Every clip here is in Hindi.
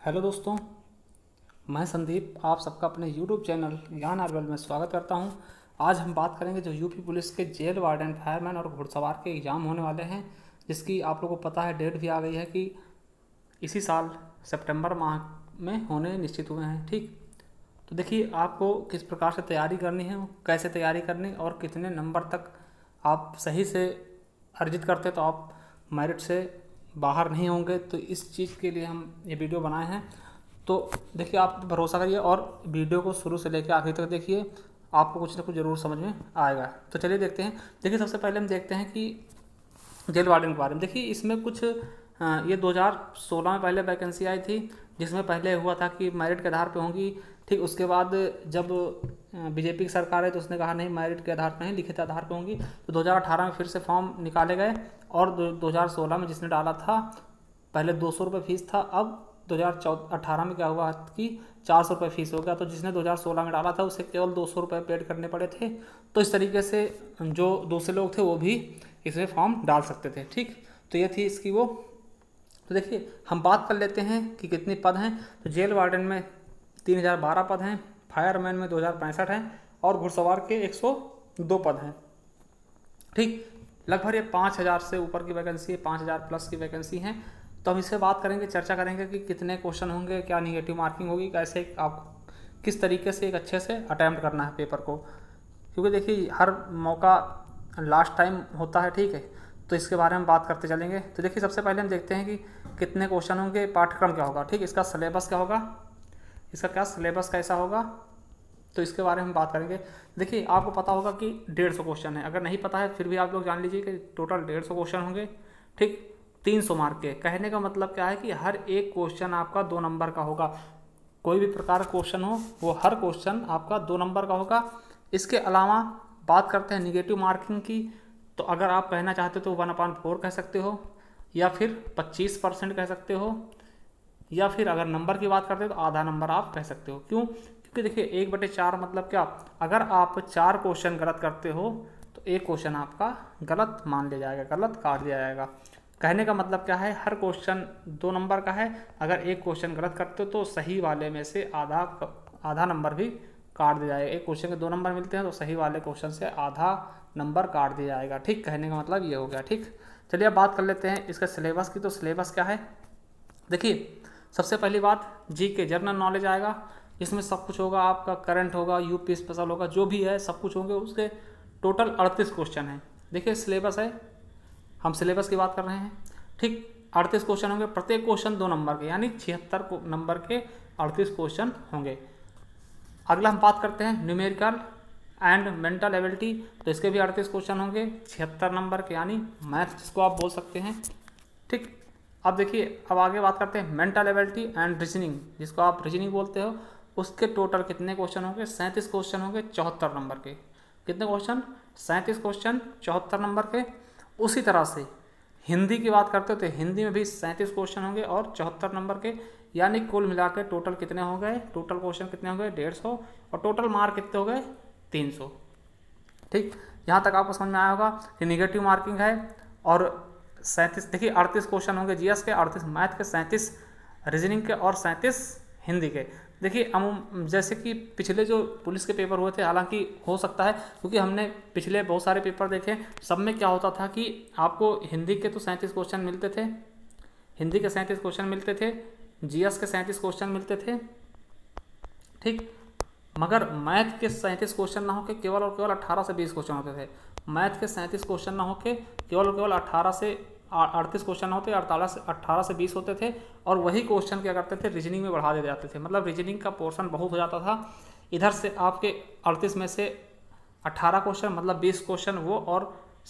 हेलो दोस्तों, मैं संदीप आप सबका अपने यूट्यूब चैनल ज्ञान आर्वल में स्वागत करता हूं। आज हम बात करेंगे जो यूपी पुलिस के जेल वार्डन, फायरमैन और घुड़सवार के एग्ज़ाम होने वाले हैं, जिसकी आप लोगों को पता है डेट भी आ गई है कि इसी साल सितंबर माह में होने निश्चित हुए हैं। ठीक, तो देखिए आपको किस प्रकार से तैयारी करनी है, कैसे तैयारी करनी और कितने नंबर तक आप सही से अर्जित करते तो आप मेरिट से बाहर नहीं होंगे। तो इस चीज़ के लिए हम ये वीडियो बनाए हैं। तो देखिए आप भरोसा करिए और वीडियो को शुरू से लेकर आखिर तक देखिए, आपको कुछ ना कुछ ज़रूर समझ में आएगा। तो चलिए देखते हैं। देखिए सबसे पहले हम देखते हैं कि जेल वार्डन के बारे में। देखिए इसमें कुछ ये 2016 में पहले वैकेंसी आई थी, जिसमें पहले हुआ था कि मेरिट के आधार पे होंगी। ठीक, उसके बाद जब बीजेपी की सरकार है तो उसने कहा नहीं, मेरिट के आधार पर नहीं, लिखित आधार पे होंगी। तो 2018 में फिर से फॉर्म निकाले गए और 2016 में जिसने डाला था पहले 200 रुपये फीस था, अब 2018 में क्या हुआ कि 400 रुपये फीस हो गया। तो जिसने 2016 में डाला था उसे केवल 200 रुपये पेड करने पड़े थे। तो इस तरीके से जो दूसरे लोग थे वो भी इसमें फॉर्म डाल सकते थे। ठीक, तो ये थी इसकी वो। तो देखिए हम बात कर लेते हैं कि कितने पद हैं। तो जेल वार्डन में 3012 पद हैं, फायरमैन में 2065 हैं और घुड़सवार के 102 पद हैं। ठीक, लगभग ये 5000 से ऊपर की वैकेंसी है, 5000 प्लस की वैकेंसी हैं। तो हम इससे बात करेंगे, चर्चा करेंगे कि कितने क्वेश्चन होंगे, क्या निगेटिव मार्किंग होगी, कैसे आप किस तरीके से एक अच्छे से अटैम्प्ट करना है पेपर को। क्योंकि देखिए हर मौका लास्ट टाइम होता है। ठीक है, तो इसके बारे में बात करते चलेंगे। तो देखिए सबसे पहले हम देखते हैं कि कितने क्वेश्चन होंगे, पाठ्यक्रम क्या होगा। ठीक, इसका सिलेबस क्या होगा, इसका क्या सिलेबस कैसा होगा, तो इसके बारे में बात करेंगे। देखिए आपको पता होगा कि 150 क्वेश्चन है, अगर नहीं पता है फिर भी आप लोग जान लीजिए कि टोटल 150 क्वेश्चन होंगे। ठीक, 300 मार्क के। कहने का मतलब क्या है कि हर एक क्वेश्चन आपका 2 नंबर का होगा। कोई भी प्रकार का क्वेश्चन हो वो हर क्वेश्चन आपका 2 नंबर का होगा। इसके अलावा बात करते हैं निगेटिव मार्किंग की। तो अगर आप कहना चाहते हो तो 1/4 कह सकते हो, या फिर 25% कह सकते हो, या फिर अगर नंबर की बात करते हो तो आधा नंबर आप कह सकते हो। क्यों? क्योंकि देखिए 1/4 मतलब क्या, अगर आप 4 क्वेश्चन गलत करते हो तो एक क्वेश्चन आपका गलत मान लिया जाएगा, गलत काट दिया जाएगा। कहने का मतलब क्या है, हर क्वेश्चन 2 नंबर का है। अगर एक क्वेश्चन गलत करते हो तो सही वाले में से आधा नंबर भी काट दिया जाएगा। एक क्वेश्चन के 2 नंबर मिलते हैं तो सही वाले क्वेश्चन से आधा नंबर काट दिया जाएगा। ठीक, कहने का मतलब ये हो गया। ठीक, चलिए अब बात कर लेते हैं इसका सिलेबस की। तो सिलेबस क्या है, देखिए सबसे पहली बात जी के जनरल नॉलेज आएगा। इसमें सब कुछ होगा, आपका करंट होगा, यूपी स्पेशल होगा, जो भी है सब कुछ होंगे। उसके टोटल 38 क्वेश्चन हैं। देखिए सिलेबस है, हम सिलेबस की बात कर रहे हैं। ठीक, 38 क्वेश्चन होंगे, प्रत्येक क्वेश्चन 2 नंबर के, यानी 76 नंबर के 38 क्वेश्चन होंगे। अगला हम बात करते हैं न्यूमेरिकल एंड मेंटल एबिलिटी। तो इसके भी 38 क्वेश्चन होंगे, 76 नंबर के, यानी मैथ जिसको आप बोल सकते हैं। ठीक, अब देखिए अब आगे बात करते हैं मेंटल एबिलिटी एंड रीजनिंग, जिसको आप रीजनिंग बोलते हो। उसके टोटल कितने क्वेश्चन होंगे, 37 क्वेश्चन होंगे 74 नंबर के। कितने क्वेश्चन, 37 क्वेश्चन 74 नंबर के। उसी तरह से हिंदी की बात करते हो तो हिंदी में भी 37 क्वेश्चन होंगे और 74 नंबर के, यानी कुल मिला के टोटल कितने हो गए, टोटल क्वेश्चन कितने हो गए 150, और टोटल मार्क कितने हो गए 300। ठीक, यहाँ तक आपको समझ में आया होगा कि निगेटिव मार्किंग है। और 37 देखिए 38 क्वेश्चन होंगे जीएस के, 38 मैथ के, 37 रीजनिंग के और 37 हिंदी के। देखिए हम जैसे कि पिछले जो पुलिस के पेपर हुए थे, हालांकि हो सकता है क्योंकि हमने पिछले बहुत सारे पेपर देखे, सब में क्या होता था कि आपको हिंदी के तो 37 क्वेश्चन मिलते थे, हिंदी के 37 क्वेश्चन मिलते थे, जीएस के 37 क्वेश्चन मिलते थे। ठीक, मगर मैथ के 37 क्वेश्चन ना होकर केवल और केवल 18 से 20 क्वेश्चन होते थे। मैथ के 37 क्वेश्चन ना होकर केवल और केवल 18 से 38 क्वेश्चन होते, 18 से 20 होते थे। और वही क्वेश्चन क्या करते थे, रीजनिंग में बढ़ा दे जाते थे। मतलब रीजनिंग का पोर्शन बहुत हो जाता था। इधर से आपके 38 में से 18 क्वेश्चन मतलब 20 क्वेश्चन वो, और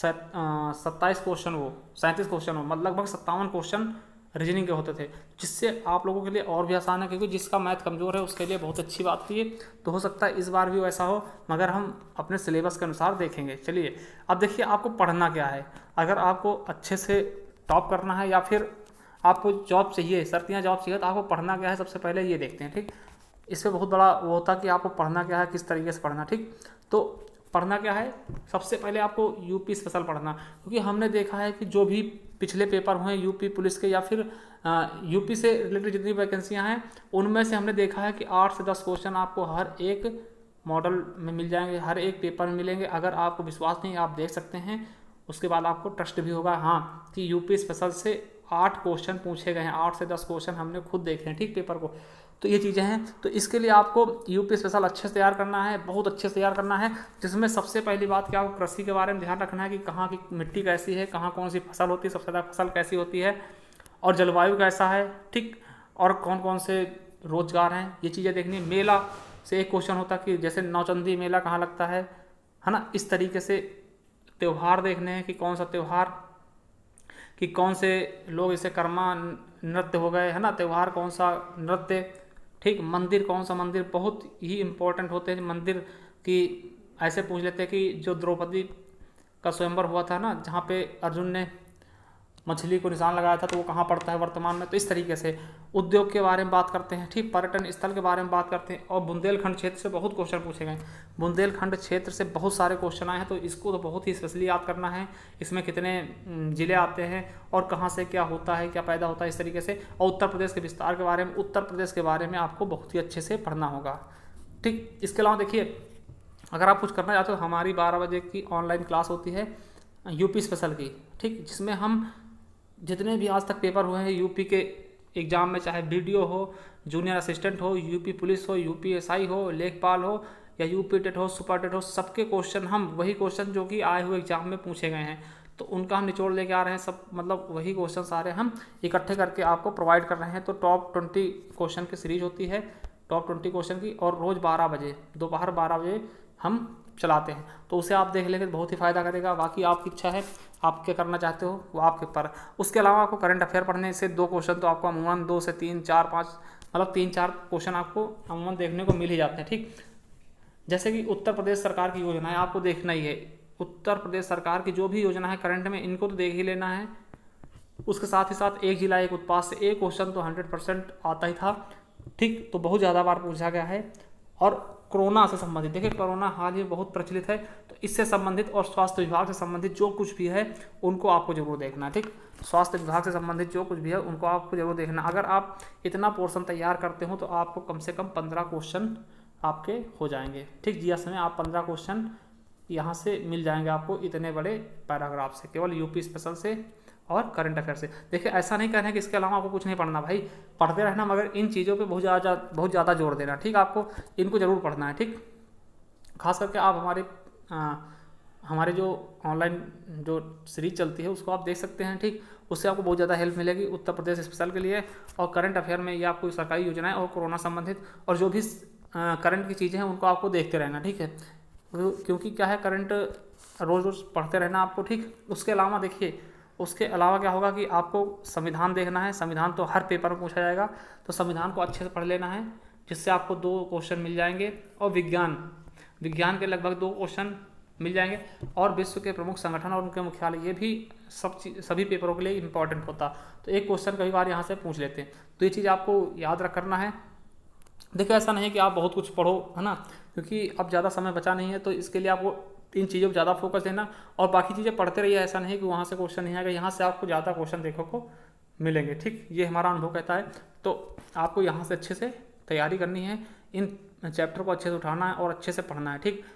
27 क्वेश्चन वो, 37 क्वेश्चन वो, मतलब लगभग 57 क्वेश्चन रीजनिंग के होते थे। जिससे आप लोगों के लिए और भी आसान है, क्योंकि जिसका मैथ कमज़ोर है उसके लिए बहुत अच्छी बात थी। तो हो सकता है इस बार भी वैसा हो, मगर हम अपने सिलेबस के अनुसार देखेंगे। चलिए अब देखिए आपको पढ़ना क्या है। अगर आपको अच्छे से टॉप करना है या फिर आपको जॉब चाहिए, सर्तियाँ जॉब चाहिए, तो आपको पढ़ना क्या है सबसे पहले ये देखते हैं। ठीक, इस पर बहुत बड़ा वो होता है कि आपको पढ़ना क्या है, किस तरीके से पढ़ना। ठीक, तो पढ़ना क्या है, सबसे पहले आपको यूपी स्पेशल पढ़ना। क्योंकि हमने देखा है कि जो भी पिछले पेपर हुए यूपी पुलिस के या फिर यूपी से रिलेटेड जितनी वैकेंसियाँ हैं उनमें से हमने देखा है कि 8 से 10 क्वेश्चन आपको हर एक मॉडल में मिल जाएंगे, हर एक पेपर में मिलेंगे। अगर आपको विश्वास नहीं आप देख सकते हैं, उसके बाद आपको ट्रस्ट भी होगा हाँ कि यूपी स्पेशल से 8 क्वेश्चन पूछे गए हैं, 8 से 10 क्वेश्चन हमने खुद देखे हैं ठीक पेपर को। तो ये चीज़ें हैं, तो इसके लिए आपको यूपी स्पेशल अच्छे से तैयार करना है, बहुत अच्छे से तैयार करना है, जिसमें सबसे पहली बात क्या आपको कृषि के बारे में ध्यान रखना है कि कहाँ की मिट्टी कैसी है, कहाँ कौन सी फसल होती है, सबसे ज़्यादा फसल कैसी होती है, और जलवायु कैसा है ठीक, और कौन कौन से रोजगार हैं, ये चीज़ें देखनी। मेला से एक क्वेश्चन होता कि जैसे नौचंदी मेला कहाँ लगता है ना, इस तरीके से त्यौहार देखने हैं कि कौन सा त्यौहार, कि कौन से लोग इसे कर्मा नृत्य हो गए है ना, त्यौहार कौन सा नृत्य ठीक, मंदिर कौन सा मंदिर बहुत ही इम्पोर्टेंट होते हैं मंदिर की। ऐसे पूछ लेते हैं कि जो द्रौपदी का स्वयंवर हुआ था ना, जहाँ पे अर्जुन ने मछली को निशान लगाया था, तो वो कहाँ पड़ता है वर्तमान में। तो इस तरीके से उद्योग के बारे में बात करते हैं ठीक, पर्यटन स्थल के बारे में बात करते हैं, और बुंदेलखंड क्षेत्र से बहुत क्वेश्चन पूछे गए। बुंदेलखंड क्षेत्र से बहुत सारे क्वेश्चन आए हैं, तो इसको तो बहुत ही स्पेशली याद करना है। इसमें कितने जिले आते हैं और कहाँ से क्या होता है, क्या पैदा होता है, इस तरीके से। और उत्तर प्रदेश के विस्तार के बारे में, उत्तर प्रदेश के बारे में आपको बहुत ही अच्छे से पढ़ना होगा ठीक। इसके अलावा देखिए, अगर आप कुछ करना चाहते हो, हमारी 12 बजे की ऑनलाइन क्लास होती है यूपी स्पेशल की ठीक, जिसमें हम जितने भी आज तक पेपर हुए हैं यूपी के एग्ज़ाम में, चाहे बीडीओ हो, जूनियर असिस्टेंट हो, यूपी पुलिस हो, यूपी एसआई हो, लेखपाल हो, या यूपी टेट हो, सुपर टेट हो, सबके क्वेश्चन हम वही क्वेश्चन जो कि आए हुए एग्जाम में पूछे गए हैं, तो उनका हम निचोड़ लेके आ रहे हैं सब, मतलब वही क्वेश्चन सारे हम इकट्ठे करके आपको प्रोवाइड कर रहे हैं। तो टॉप 20 क्वेश्चन की सीरीज होती है, टॉप 20 क्वेश्चन की, और रोज़ 12 बजे, दोपहर 12 बजे हम चलाते हैं, तो उसे आप देख लेंगे बहुत ही फ़ायदा करेगा। बाकी आपकी इच्छा है, आप क्या करना चाहते हो वो आपके ऊपर। उसके अलावा आपको करंट अफेयर पढ़ने से 2 क्वेश्चन तो आपको अमूमन 2 से 3, 4, 5 मतलब 3-4 क्वेश्चन आपको अमूमन देखने को मिल ही जाते हैं ठीक। जैसे कि उत्तर प्रदेश सरकार की योजना है, आपको देखना ही है, उत्तर प्रदेश सरकार की जो भी योजना है करंट में, इनको तो देख ही लेना है। उसके साथ ही साथ एक जिला एक उत्पाद से एक क्वेश्चन तो 100% आता ही था ठीक, तो बहुत ज़्यादा बार पूछा गया है। और कोरोना से संबंधित, देखिए कोरोना हाल ही बहुत प्रचलित है, तो इससे संबंधित और स्वास्थ्य विभाग से संबंधित जो कुछ भी है उनको आपको जरूर देखना है ठीक। स्वास्थ्य विभाग से संबंधित जो कुछ भी है उनको आपको जरूर देखना। अगर आप इतना पोर्शन तैयार करते हो तो आपको कम से कम 15 क्वेश्चन आपके हो जाएंगे ठीक। जीएस में आप 15 क्वेश्चन यहाँ से मिल जाएंगे आपको, इतने बड़े पैराग्राफ से, केवल यूपी स्पेशल से और करंट अफेयर से। देखिए ऐसा नहीं कहना है कि इसके अलावा आपको कुछ नहीं पढ़ना, भाई पढ़ते रहना, मगर इन चीज़ों पे बहुत ज़्यादा जोर देना ठीक। आपको इनको जरूर पढ़ना है ठीक। खास करके आप हमारे जो ऑनलाइन जो सीरीज चलती है उसको आप देख सकते हैं ठीक, उससे आपको बहुत ज़्यादा हेल्प मिलेगी उत्तर प्रदेश स्पेशल के लिए। और करंट अफेयर में ये आपको सरकारी योजनाएँ और कोरोना संबंधित और जो भी करंट की चीज़ें हैं उनको आपको देखते रहना ठीक है, क्योंकि क्या है करंट रोज़ रोज़ पढ़ते रहना आपको ठीक। उसके अलावा देखिए, उसके अलावा क्या होगा कि आपको संविधान देखना है। संविधान तो हर पेपर में पूछा जाएगा, तो संविधान को अच्छे से पढ़ लेना है, जिससे आपको 2 क्वेश्चन मिल जाएंगे। और विज्ञान के लगभग 2 क्वेश्चन मिल जाएंगे। और विश्व के प्रमुख संगठन और उनके मुख्यालय, ये भी सभी पेपरों के लिए इंपॉर्टेंट होता, तो एक क्वेश्चन कई बार यहाँ से पूछ लेते हैं, तो ये चीज़ आपको याद रख करना है। देखिए ऐसा नहीं कि आप बहुत कुछ पढ़ो है ना, क्योंकि अब ज़्यादा समय बचा नहीं है, तो इसके लिए आपको इन चीज़ों पर ज़्यादा फोकस देना और बाकी चीज़ें पढ़ते रहिए। ऐसा नहीं कि वहाँ से क्वेश्चन नहीं आएगा, यहाँ से आपको ज़्यादा क्वेश्चन देखने को मिलेंगे ठीक, ये हमारा अनुभव कहता है। तो आपको यहाँ से अच्छे से तैयारी करनी है, इन चैप्टर को अच्छे से उठाना है और अच्छे से पढ़ना है ठीक।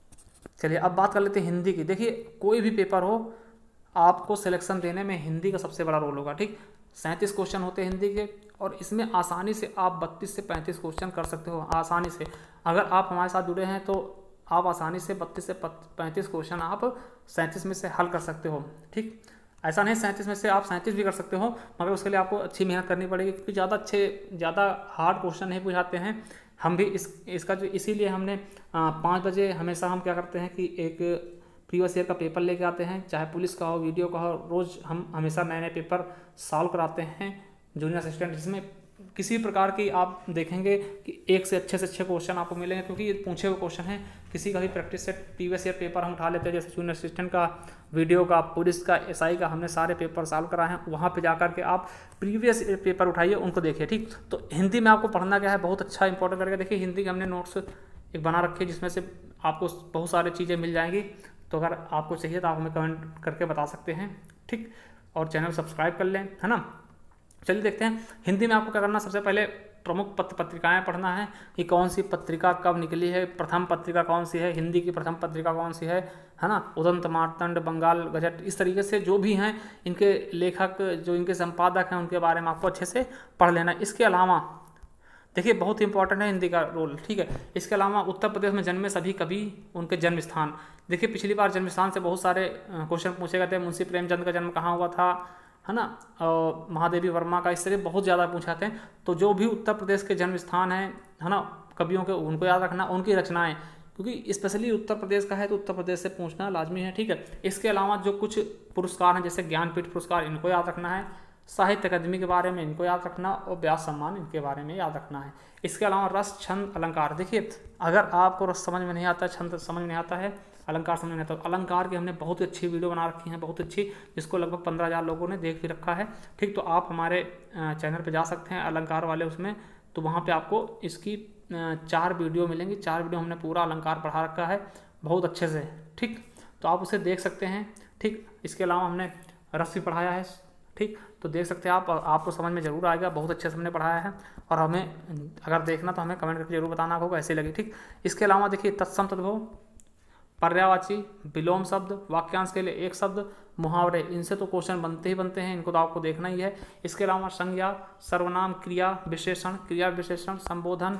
चलिए अब बात कर लेते हैं हिंदी की। देखिए कोई भी पेपर हो, आपको सिलेक्शन देने में हिंदी का सबसे बड़ा रोल होगा ठीक। 37 क्वेश्चन होते हैं हिंदी के, और इसमें आसानी से आप 32 से 35 क्वेश्चन कर सकते हो आसानी से। अगर आप हमारे साथ जुड़े हैं तो आप आसानी से 32 से 35 क्वेश्चन आप 37 में से हल कर सकते हो ठीक। ऐसा नहीं 37 में से आप 37 भी कर सकते हो, मगर उसके लिए आपको अच्छी मेहनत करनी पड़ेगी, क्योंकि ज़्यादा हार्ड क्वेश्चन नहीं पूछाते हैं। हम भी इसका जो इसीलिए हमने 5 बजे हमेशा हम क्या करते हैं कि एक प्रीवियस ईयर का पेपर लेके आते हैं, चाहे पुलिस का हो, वीडियो का हो, रोज़ हम हमेशा नए नए पेपर सॉल्व कराते हैं जूनियर असिस्टेंट, जिसमें किसी प्रकार की आप देखेंगे कि एक से अच्छे क्वेश्चन आपको मिलेंगे, क्योंकि ये पूछे हुए क्वेश्चन हैं। किसी का भी प्रैक्टिस से प्रीवियस ईयर पेपर हम उठा लेते हैं, जैसे जूनियर असिस्टेंट का, वीडियो का, पुलिस का, एसआई का, हमने सारे पेपर सॉल्व कराए हैं। वहाँ पे जाकर के आप प्रीवियस ईयर पेपर उठाइए, उनको देखिए ठीक। तो हिंदी में आपको पढ़ना क्या है, बहुत अच्छा इंपॉर्टेंट करेगा। देखिए हिंदी के हमने नोट्स एक बना रखे, जिसमें से आपको बहुत सारी चीज़ें मिल जाएंगी। तो अगर आपको चाहिए तो आप हमें कमेंट करके बता सकते हैं ठीक। और चैनल सब्सक्राइब कर लें है ना। चलिए देखते हैं हिंदी में आपको क्या करना, सबसे पहले प्रमुख पत्रिकाएं पढ़ना है कि कौन सी पत्रिका कब निकली है, प्रथम पत्रिका कौन सी है, हिंदी की प्रथम पत्रिका कौन सी है ना, उदंत मार्तंड, बंगाल गजट, इस तरीके से जो भी हैं इनके लेखक, जो इनके संपादक हैं, उनके बारे में आपको अच्छे से पढ़ लेना है। इसके अलावा देखिए बहुत ही इंपॉर्टेंट है हिंदी का रोल, ठीक है। इसके अलावा उत्तर प्रदेश में जन्मे सभी कवि, उनके जन्म स्थान। देखिए पिछली बार जन्म स्थान से बहुत सारे क्वेश्चन पूछे गए थे। मुंशी प्रेमचंद का जन्म कहाँ हुआ था, है ना, और महादेवी वर्मा का, इस तरह बहुत ज़्यादा पूछा थे। तो जो भी उत्तर प्रदेश के जन्म स्थान है ना कवियों के, उनको याद रखना, उनकी रचनाएं, क्योंकि स्पेशली उत्तर प्रदेश का है तो उत्तर प्रदेश से पूछना लाजमी है, ठीक है। इसके अलावा जो कुछ पुरस्कार हैं जैसे ज्ञानपीठ पुरस्कार, इनको याद रखना है, साहित्य अकादमी के बारे में इनको याद रखना, और व्यास सम्मान इनके बारे में याद रखना है। इसके अलावा रस, छंद, अलंकार। देखिए अगर आपको रस समझ में नहीं आता, छंद समझ में नहीं आता है, अलंकार समझ में नहीं आता, तो अलंकार की हमने बहुत ही अच्छी वीडियो बना रखी है, बहुत अच्छी, जिसको लगभग 15,000 लोगों ने देख भी रखा है, ठीक। तो आप हमारे चैनल पर जा सकते हैं अलंकार वाले उसमें, तो वहाँ पर आपको इसकी 4 वीडियो मिलेंगी। 4 वीडियो हमने पूरा अलंकार पढ़ा रखा है बहुत अच्छे से, ठीक। तो आप उसे देख सकते हैं, ठीक। इसके अलावा हमने रस भी पढ़ाया है, ठीक। तो देख सकते हैं आप, आपको समझ में जरूर आएगा, बहुत अच्छे से हमने पढ़ाया है। और हमें अगर देखना तो हमें कमेंट करके जरूर बताना आपको कैसे लगी, ठीक। इसके अलावा देखिए तत्सम तद्भव, पर्यायवाची, विलोम शब्द, वाक्यांश के लिए एक शब्द, मुहावरे, इनसे तो क्वेश्चन बनते ही बनते हैं, इनको तो आपको देखना ही है। इसके अलावा संज्ञा, सर्वनाम, क्रिया विशेषण, क्रिया विशेषण, संबोधन,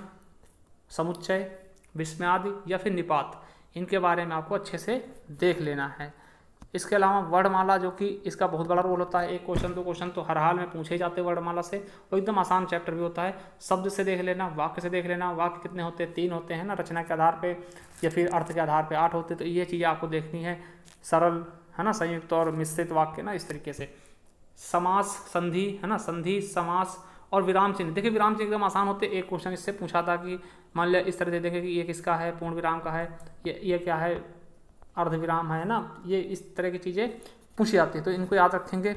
समुच्चय, विस्मयादि या फिर निपात, इनके बारे में आपको अच्छे से देख लेना है। इसके अलावा वर्णमाला, जो कि इसका बहुत बड़ा रोल होता है, एक क्वेश्चन 2 क्वेश्चन तो हर हाल में पूछे जाते हैं वर्णमाला से, और एकदम आसान चैप्टर भी होता है। शब्द से देख लेना, वाक्य से देख लेना, वाक्य कितने होते हैं, 3 होते हैं ना, रचना के आधार पे या फिर अर्थ के आधार पे 8 होते हैं, तो ये चीज़ें आपको देखनी है। सरल, है ना, संयुक्त और मिश्रित वाक्य ना, इस तरीके से। समास, संधि, है ना, संधि, समास और विराम चिन्ह। देखिए विराम चिन्ह एकदम आसान होते हैं। एक क्वेश्चन इससे पूछा था कि मान लिया इस तरह दे देंगे कि ये किसका है, पूर्ण विराम का है, ये क्या है, अर्ध विराम है ना, ये इस तरह की चीज़ें पूछी जाती है, तो इनको याद रखेंगे।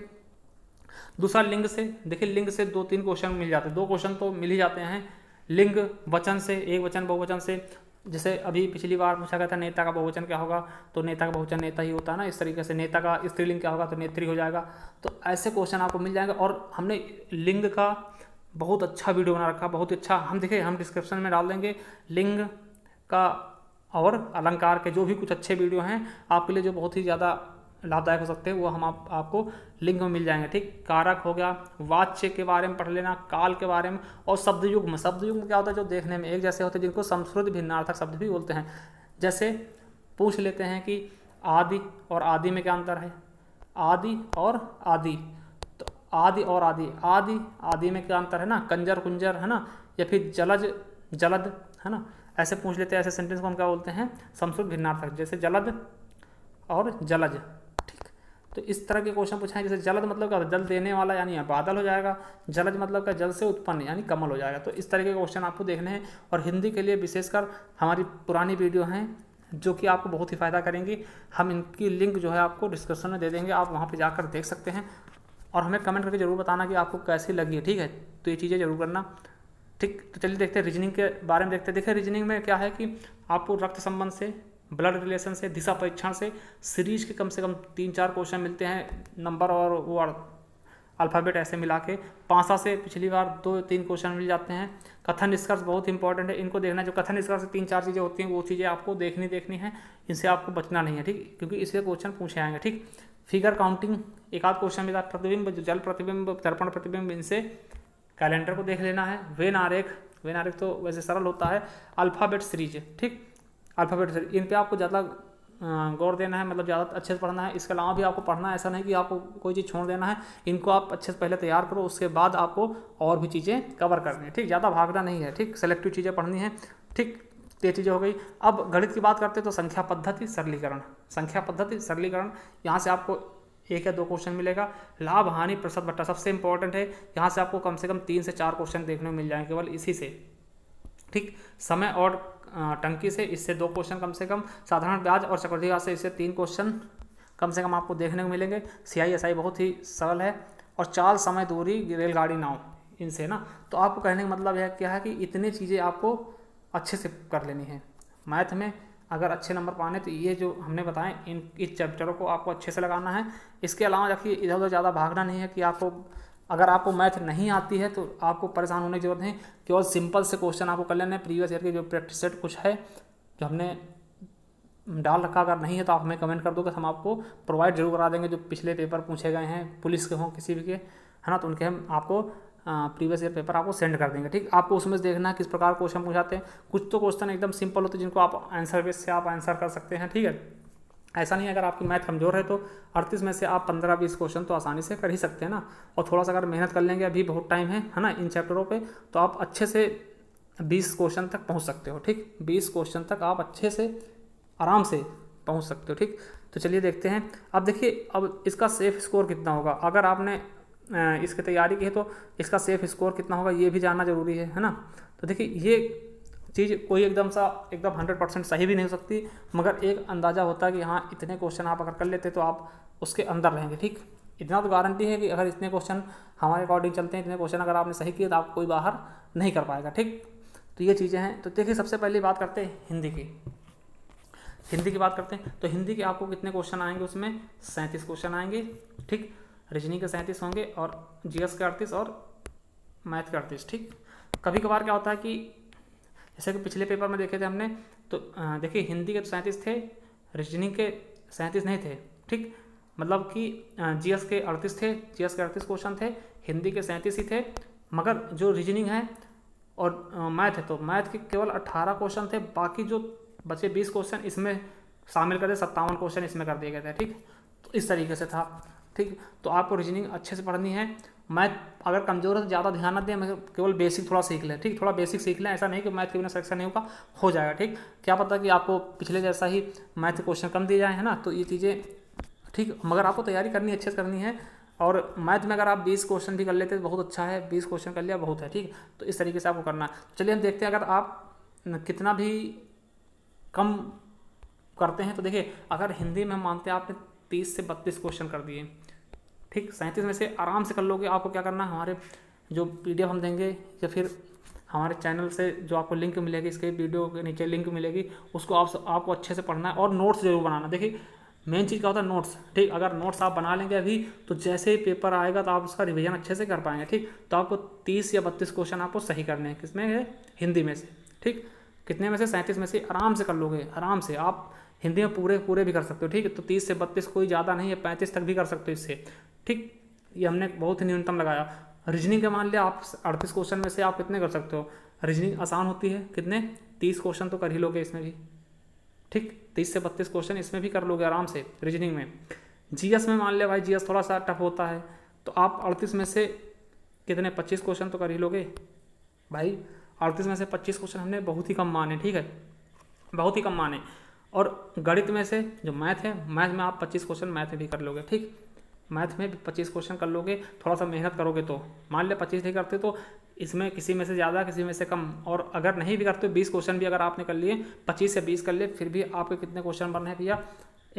दूसरा लिंग से, देखिए लिंग से 2-3 क्वेश्चन मिल जाते हैं, 2 क्वेश्चन तो मिल ही जाते हैं। लिंग वचन से, एक वचन बहुवचन से, जैसे अभी पिछली बार पूछा गया था नेता का बहुवचन क्या होगा, तो नेता का बहुवचन नेता ही होता है ना, इस तरीके से। नेता का स्त्रीलिंग क्या होगा, तो नेत्री हो जाएगा। तो ऐसे क्वेश्चन आपको मिल जाएंगे। और हमने लिंग का बहुत अच्छा वीडियो बना रखा, बहुत अच्छा, हम देखिए हम डिस्क्रिप्शन में डाल देंगे लिंग का और अलंकार के जो भी कुछ अच्छे वीडियो हैं आपके लिए, जो बहुत ही ज़्यादा लाभदायक हो सकते हैं, वो हम आपको लिंक में मिल जाएंगे, ठीक। कारक हो गया, वाच्य के बारे में पढ़ लेना, काल के बारे में, और शब्दयुग्म। शब्दयुग्म क्या होता है, जो देखने में एक जैसे होते हैं, जिनको संस्कृत भिन्नार्थक शब्द भी बोलते हैं। जैसे पूछ लेते हैं कि आदि और आदि में क्या अंतर है, आदि और आदि, तो आदि और आदि, आदि आदि में क्या अंतर है ना, कंजर कुंजर, है ना, या फिर जलज जलद, है ना, ऐसे पूछ लेते हैं। ऐसे सेंटेंस को हम क्या बोलते हैं, संस्कृत भिन्नार्थक, जैसे जलद और जलज, ठीक। तो इस तरह के क्वेश्चन पूछे हैं। जैसे जलद मतलब क्या, जल देने वाला यानी बादल हो जाएगा, जलज मतलब क्या, जल से उत्पन्न यानी कमल हो जाएगा। तो इस तरह के क्वेश्चन आपको देखने हैं। और हिंदी के लिए विशेषकर हमारी पुरानी वीडियो हैं जो कि आपको बहुत ही फ़ायदा करेंगी। हम इनकी लिंक जो है आपको डिस्क्रिप्शन में दे देंगे, आप वहाँ पर जाकर देख सकते हैं। और हमें कमेंट करके ज़रूर बताना कि आपको कैसी लगी है, ठीक है। तो ये चीज़ें ज़रूर करना, ठीक। तो चलिए देखते हैं रीजनिंग के बारे में देखते हैं। देखिए रीजनिंग में क्या है कि आपको रक्त संबंध से, ब्लड रिलेशन से, दिशा परीक्षण से, सीरीज के कम से कम 3-4 क्वेश्चन मिलते हैं, नंबर और वो अल्फ़ाबेट ऐसे मिला के। पासा से पिछली बार 2-3 क्वेश्चन मिल जाते हैं। कथन निष्कर्ष बहुत इंपॉर्टेंट है, इनको देखना। जो कथन निष्कर्ष से 3-4 चीज़ें होती हैं, वो चीज़ें आपको देखनी है, इनसे आपको बचना नहीं है, ठीक, क्योंकि इससे क्वेश्चन पूछे आएंगे, ठीक। फिगर काउंटिंग, एक आध क्वेश्चन मिला। प्रतिबिंब, जल प्रतिबिंब, दर्पण प्रतिबिंब, इनसे कैलेंडर को देख लेना है। वेन आरेख, वेन आरेख तो वैसे सरल होता है। अल्फ़ाबेट सीरीज, ठीक, अल्फ़ाबेट सीरीज, इन पे आपको ज़्यादा गौर देना है, मतलब ज़्यादा अच्छे से पढ़ना है। इसके अलावा भी आपको पढ़ना है, ऐसा नहीं कि आपको कोई चीज़ छोड़ देना है। इनको आप अच्छे से पहले तैयार करो, उसके बाद आपको और भी चीज़ें कवर करनी है, ठीक। ज़्यादा भागना नहीं है, ठीक, सेलेक्टिव चीज़ें पढ़नी है, ठीक। ये चीज़ें हो गई। अब गणित की बात करते हैं तो संख्या पद्धति सरलीकरण, संख्या पद्धति सरलीकरण, यहाँ से आपको 1 या 2 क्वेश्चन मिलेगा। लाभ हानि प्रतिशत बट्टा सबसे इंपॉर्टेंट है, यहाँ से आपको कम से कम 3 से 4 क्वेश्चन देखने को मिल जाएंगे केवल इसी से, ठीक। समय और टंकी से, इससे 2 क्वेश्चन कम से कम। साधारण ब्याज और चक्रवृद्धि ब्याज से इससे 3 क्वेश्चन कम से कम आपको देखने को मिलेंगे। CISI बहुत ही सरल है। और चाल, समय, दूरी, रेलगाड़ी, नाव, इनसे ना। तो आपको कहने का मतलब यह क्या है कि इतनी चीज़ें आपको अच्छे से कर लेनी है। मैथ में अगर अच्छे नंबर पाने तो ये जो हमने बताए इस चैप्टरों को आपको अच्छे से लगाना है। इसके अलावा देखिए इधर उधर ज़्यादा भागना नहीं है कि आपको अगर आपको मैथ नहीं आती है तो आपको परेशान होने की जरूरत नहीं, केवल सिंपल से क्वेश्चन आपको कर लेने हैं। प्रीवियस ईयर के जो प्रैक्टिस सेट कुछ है जो हमने डाल रखा, अगर नहीं है तो आप हमें कमेंट कर दो कि हम आपको प्रोवाइड जरूर करा देंगे। जो पिछले पेपर पूछे गए हैं पुलिस के हों किसी भी के, है ना, तो उनके हम आपको प्रीवियस ईयर पेपर आपको सेंड कर देंगे। ठीक, आपको उसमें से देखना है किस प्रकार क्वेश्चन पूछाते हैं। कुछ तो क्वेश्चन एकदम सिंपल होते हैं जिनको आप आंसर बेस से आप आंसर कर सकते हैं। ठीक है, ऐसा नहीं है अगर आपकी मैथ कमज़ोर है तो 38 में से आप 15-20 क्वेश्चन तो आसानी से कर ही सकते हैं ना। और थोड़ा सा अगर मेहनत कर लेंगे, अभी बहुत टाइम है ना इन चैप्टरों पे, तो आप अच्छे से 20 क्वेश्चन तक पहुंच सकते हो। ठीक, 20 क्वेश्चन तक आप अच्छे से आराम से पहुंच सकते हो। ठीक, तो चलिए देखते हैं। अब देखिए, अब इसका सेफ स्कोर कितना होगा। अगर आपने इसकी तैयारी की है तो इसका सेफ स्कोर कितना होगा ये भी जानना जरूरी है ना। तो देखिए, ये चीज़ कोई एकदम 100% सही भी नहीं हो सकती, मगर एक अंदाज़ा होता है कि हाँ इतने क्वेश्चन आप अगर कर लेते तो आप उसके अंदर रहेंगे। ठीक, इतना तो गारंटी है कि अगर इतने क्वेश्चन हमारे अकॉर्डिंग चलते हैं, इतने क्वेश्चन अगर आपने सही किए तो आप कोई बाहर नहीं कर पाएगा। ठीक, तो ये चीज़ें हैं। तो देखिए, सबसे पहले बात करते हैं हिंदी की। हिंदी की बात करते हैं तो हिंदी के आपको कितने क्वेश्चन आएंगे, उसमें 37 क्वेश्चन आएंगे। ठीक, रीजनिंग के 37 होंगे और जीएस के 38 और मैथ के 38। ठीक, कभी कभार क्या होता है कि जैसे कि पिछले पेपर में देखे थे हमने, तो देखिए हिंदी के 37 थे, रीजनिंग के 37 नहीं थे। ठीक, मतलब कि जीएस के 38 थे, जीएस के 38 क्वेश्चन थे, हिंदी के 37 ही थे, मगर जो रीजनिंग है और मैथ है तो मैथ के केवल 18 क्वेश्चन थे, बाकी जो बचे 20 क्वेश्चन इसमें शामिल कर दिए, 57 क्वेश्चन इसमें कर दिए गए थे। ठीक, तो इस तरीके से था। ठीक, तो आपको रीजनिंग अच्छे से पढ़नी है। मैथ अगर कमजोर है तो ज़्यादा ध्यान न दें, मगर केवल बेसिक थोड़ा सीख लें। ठीक, थोड़ा बेसिक सीख लें, ऐसा नहीं कि मैथ के बिना सिलेक्शन नहीं होगा, हो जाएगा। ठीक, क्या पता कि आपको पिछले जैसा ही मैथ के क्वेश्चन कम दिए जाए, है ना, तो ये चीज़ें ठीक, मगर आपको तैयारी करनी अच्छे से करनी है। और मैथ में अगर आप 20 क्वेश्चन भी कर लेते तो बहुत अच्छा है, 20 क्वेश्चन कर लिया बहुत है। ठीक, तो इस तरीके से आपको करना है। चलिए हम देखते हैं, अगर आप कितना भी कम करते हैं तो देखिए, अगर हिंदी में मानते हैं आपने 30 से 32 क्वेश्चन कर दिए, ठीक, 37 में से आराम से कर लोगे। आपको क्या करना है, हमारे जो PDF हम देंगे या फिर हमारे चैनल से जो आपको लिंक मिलेगी, इसके वीडियो के नीचे लिंक मिलेगी, उसको आपको अच्छे से पढ़ना है और नोट्स जरूर बनाना। देखिए, मेन चीज़ क्या होता है, नोट्स। ठीक, अगर नोट्स आप बना लेंगे अभी तो जैसे ही पेपर आएगा तो आप उसका रिवीजन अच्छे से कर पाएंगे। ठीक, तो आपको 30 या 32 क्वेश्चन आपको सही करने हैं, किसमें है, हिंदी में से। ठीक, कितने में से, 37 में से आराम से कर लोगे, आराम से। आप हिंदी में पूरे भी कर सकते हो। ठीक है, तो 30 से 32 कोई ज़्यादा नहीं है, 35 तक भी कर सकते हो इससे। ठीक, ये हमने बहुत ही न्यूनतम लगाया। रीजनिंग के मान लिया आप 38 क्वेश्चन में से आप कितने कर सकते हो। रीजनिंग आसान होती है, कितने, 30 क्वेश्चन तो कर ही लोगे इसमें भी। ठीक, 30 से 32 क्वेश्चन इसमें भी कर लोगे आराम से रीजनिंग में। जीएस में मान लिया भाई, जीएस थोड़ा सा टफ होता है, तो आप 38 में से कितने, 25 क्वेश्चन तो कर ही लोगे भाई। 38 में से 25 क्वेश्चन हमने बहुत ही कम माने। ठीक है, बहुत ही कम माने। और गणित में से जो मैथ है, मैथ में आप 25 क्वेश्चन मैथ में भी कर लोगे। ठीक, मैथ में भी 25 क्वेश्चन कर लोगे, थोड़ा सा मेहनत करोगे तो। मान लिया 25 नहीं करते तो इसमें किसी में से ज़्यादा किसी में से कम, और अगर नहीं भी करते 20 क्वेश्चन भी अगर आपने कर लिए, 25 से 20 कर लिए, फिर भी आपके कितने क्वेश्चन बन रहे हैं भैया,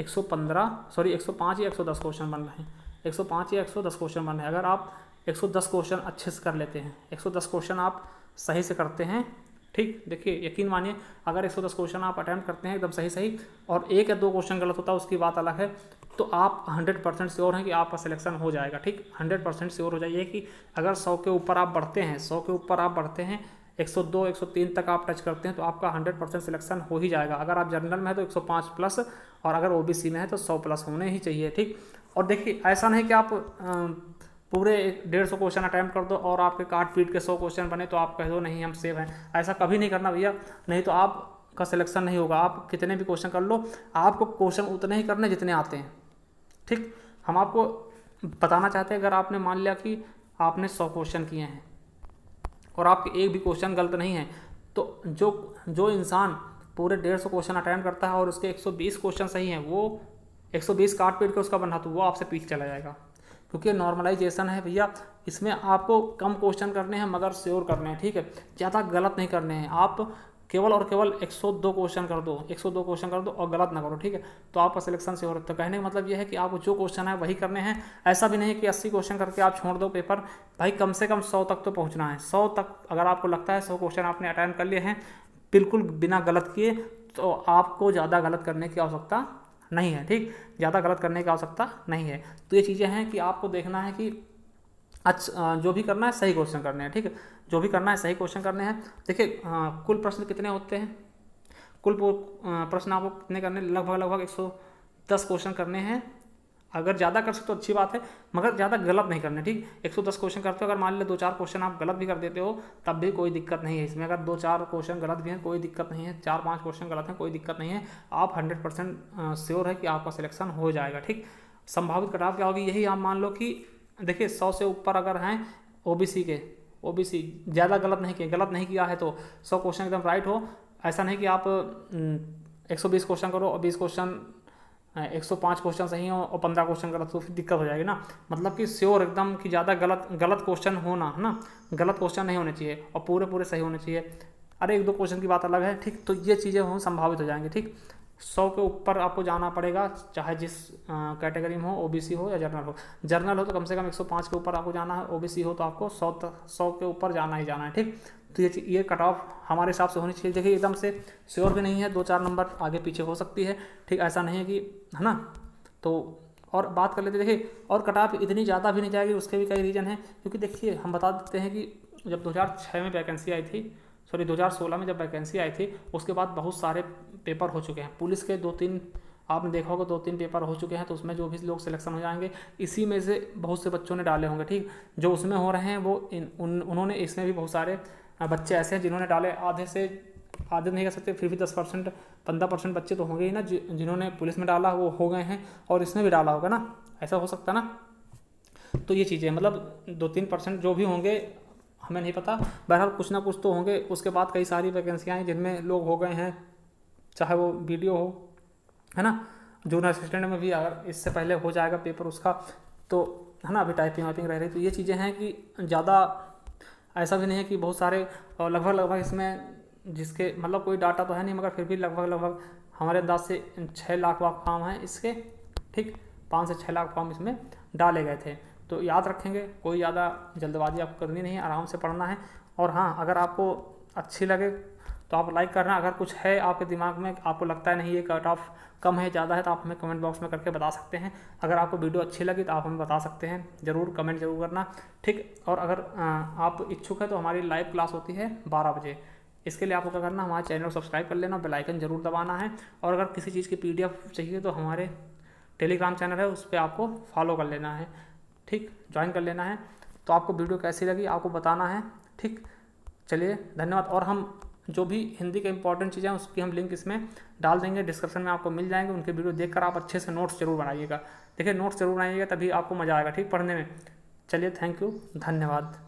105 या 110 क्वेश्चन बन रहे हैं। 105 या 110 क्वेश्चन बन रहे हैं। अगर आप 110 क्वेश्चन अच्छे से कर लेते हैं, 110 क्वेश्चन आप सही से करते हैं, ठीक, देखिए यकीन मानिए, अगर 110 क्वेश्चन आप अटैम्प्ट करते हैं एकदम सही और 1 या 2 क्वेश्चन गलत होता है उसकी बात अलग है, तो आप 100% श्योर हैं कि आपका सिलेक्शन हो जाएगा। ठीक, 100% श्योर हो जाइए कि अगर 100 के ऊपर आप बढ़ते हैं, 100 के ऊपर आप बढ़ते हैं, 102 103 तक आप टच करते हैं तो आपका 100% सिलेक्शन हो ही जाएगा। अगर आप जनरल में है तो 105 प्लस, और अगर OBC में है तो 100 प्लस होने ही चाहिए। ठीक, और देखिए ऐसा नहीं कि आप पूरे 150 क्वेश्चन अटैम्प्ट कर दो और आपके काट पीट के 100 क्वेश्चन बने तो आप कह दो नहीं हम सेव हैं। ऐसा कभी नहीं करना भैया, नहीं तो आपका सिलेक्शन नहीं होगा। आप कितने भी क्वेश्चन कर लो, आपको क्वेश्चन उतने ही करने जितने आते हैं। ठीक, हम आपको बताना चाहते हैं, अगर आपने मान लिया कि आपने 100 क्वेश्चन किए हैं और आपके एक भी क्वेश्चन गलत नहीं है, तो जो इंसान पूरे 150 क्वेश्चन अटैम्प्ट करता है और उसके 120 क्वेश्चन सही हैं, वो 120 काट पीट के उसका बना तो वो आपसे पीछे चला जाएगा, क्योंकि नॉर्मलाइजेशन है भैया। इसमें आपको कम क्वेश्चन करने हैं मगर श्योर करने हैं। ठीक है, ज़्यादा गलत नहीं करने हैं। आप केवल और केवल 102 क्वेश्चन कर दो, 102 क्वेश्चन कर दो और गलत ना करो। ठीक है, तो आपका सिलेक्शन श्योर है। तो कहने का मतलब ये है कि आपको जो क्वेश्चन है वही करने हैं। ऐसा भी नहीं है कि 80 क्वेश्चन करके आप छोड़ दो पेपर, भाई कम से कम 100 तक तो पहुँचना है। 100 तक अगर आपको लगता है 100 क्वेश्चन आपने अटेम्प्ट कर लिए हैं बिल्कुल बिना गलत किए, तो आपको ज़्यादा गलत करने की आवश्यकता नहीं है। ठीक, ज़्यादा गलत करने की आवश्यकता नहीं है। तो ये चीज़ें हैं कि आपको देखना है कि जो भी करना है सही क्वेश्चन करने हैं, ठीक है, जो भी करना है सही क्वेश्चन करने हैं। देखिए कुल प्रश्न कितने होते हैं, कुल प्रश्न आपको कितने करने, लगभग 110 क्वेश्चन करने हैं। अगर ज़्यादा कर सकते हो अच्छी बात है, मगर ज़्यादा गलत नहीं करने, ठीक। 110 क्वेश्चन करते हो, अगर मान लो 2-4 क्वेश्चन आप गलत भी कर देते हो तब भी कोई दिक्कत नहीं है इसमें। अगर 2-4 क्वेश्चन गलत भी हैं कोई दिक्कत नहीं है, 4-5 क्वेश्चन गलत हैं कोई दिक्कत नहीं है, आप 100% श्योर है कि आपका सिलेक्शन हो जाएगा, ठीक। संभावित कट ऑफ क्या होगी, यही आप मान लो कि देखिए 100 से ऊपर अगर हैं ओबीसी ज़्यादा गलत नहीं किया है तो 100 क्वेश्चन एकदम राइट हो। ऐसा नहीं कि आप 120 क्वेश्चन करो और 20 क्वेश्चन 105 क्वेश्चन सही हो और 15 क्वेश्चन गलत, तो फिर दिक्कत हो जाएगी ना। मतलब कि श्योर एकदम कि ज़्यादा गलत क्वेश्चन होना है ना, गलत क्वेश्चन नहीं होने चाहिए और पूरे सही होने चाहिए। अरे 1-2 क्वेश्चन की बात अलग है, ठीक। तो ये चीज़ें हो संभावित हो जाएंगी, ठीक। 100 के ऊपर आपको जाना पड़ेगा, चाहे जिस कैटेगरी में हो, ओबीसी हो या जर्नल हो तो कम से कम 105 के ऊपर आपको जाना है, ओबीसी हो तो आपको 100 के ऊपर जाना ही जाना है, ठीक। तो ये कट ऑफ हमारे हिसाब से होनी चाहिए। देखिए एकदम से श्योर भी नहीं है, 2-4 नंबर आगे पीछे हो सकती है, ठीक। ऐसा नहीं है कि, है ना। तो और बात कर लेते, देखिए और कट ऑफ इतनी ज़्यादा भी नहीं जाएगी, उसके भी कई रीज़न हैं। क्योंकि देखिए हम बता देते हैं कि जब 2006 में वैकेंसी आई थी, 2016 में जब वैकेंसी आई थी, उसके बाद बहुत सारे पेपर हो चुके हैं। पुलिस के 2-3 आपने देखा होगा 2-3 पेपर हो चुके हैं, तो उसमें जो भी लोग सिलेक्शन हो जाएंगे इसी में से बहुत से बच्चों ने डाले होंगे, ठीक। जो उसमें हो रहे हैं वो उन्होंने इसमें भी बहुत सारे बच्चे ऐसे हैं जिन्होंने डाले, आधे नहीं कह सकते, फिर भी 10% 15% बच्चे तो होंगे ही ना जिन्होंने पुलिस में डाला वो हो गए हैं और इसमें भी डाला होगा ना, ऐसा हो सकता ना। तो ये चीज़ें मतलब 2-3% जो भी होंगे हमें नहीं पता, बहरहाल कुछ ना कुछ तो होंगे। उसके बाद कई सारी वैकेंसियाँ हैं जिनमें लोग हो गए हैं, चाहे वो वीडियो हो, है ना, जूनियर असिस्टेंट में भी अगर इससे पहले हो जाएगा पेपर उसका तो, है ना, अभी टाइपिंग वाइपिंग रह रही। तो ये चीज़ें हैं कि ज़्यादा ऐसा भी नहीं है कि बहुत सारे, लगभग इसमें जिसके मतलब कोई डाटा तो है नहीं, मगर फिर भी लगभग हमारे अंदाज से 6 लाख फॉर्म हैं इसके, ठीक। 5 से 6 लाख फॉर्म इसमें डाले गए थे। तो याद रखेंगे, कोई ज़्यादा जल्दबाजी आपको करनी नहीं है, आराम से पढ़ना है। और हाँ, अगर आपको अच्छी लगे तो आप लाइक करना। अगर कुछ है आपके दिमाग में, आपको लगता है नहीं ये कट ऑफ कम है ज़्यादा है, तो आप हमें कमेंट बॉक्स में करके बता सकते हैं। अगर आपको वीडियो अच्छी लगी तो आप हमें बता सकते हैं, ज़रूर कमेंट जरूर करना, ठीक। और अगर आप इच्छुक है तो हमारी लाइव क्लास होती है 12 बजे। इसके लिए आपको क्या करना, हमारे चैनल को सब्सक्राइब कर लेना, बेल आइकन जरूर दबाना है। और अगर किसी चीज़ की PDF चाहिए तो हमारे टेलीग्राम चैनल है, उस पर आपको फॉलो कर लेना है, ठीक, ज्वाइन कर लेना है। तो आपको वीडियो कैसी लगी आपको बताना है, ठीक। चलिए धन्यवाद। और हम जो भी हिंदी के इंपॉर्टेंट चीज़ें हैं उसकी हम लिंक इसमें डाल देंगे, डिस्क्रिप्शन में आपको मिल जाएंगे। उनके वीडियो देखकर आप अच्छे से नोट्स जरूर बनाइएगा। देखिए नोट्स जरूर बनाइएगा, तभी आपको मज़ा आएगा, ठीक, पढ़ने में। चलिए थैंक यू, धन्यवाद।